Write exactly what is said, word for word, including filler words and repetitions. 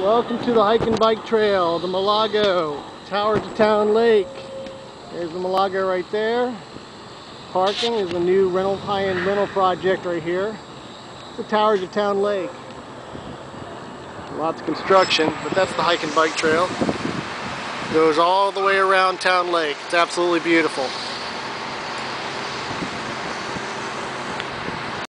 Welcome to the hike and bike trail, the Milago, Towers of Town Lake. There's the Milago right there. Parking is a new rental, high-end rental project right here. The Towers of Town Lake. Lots of construction, but that's the hike and bike trail. Goes all the way around Town Lake. It's absolutely beautiful.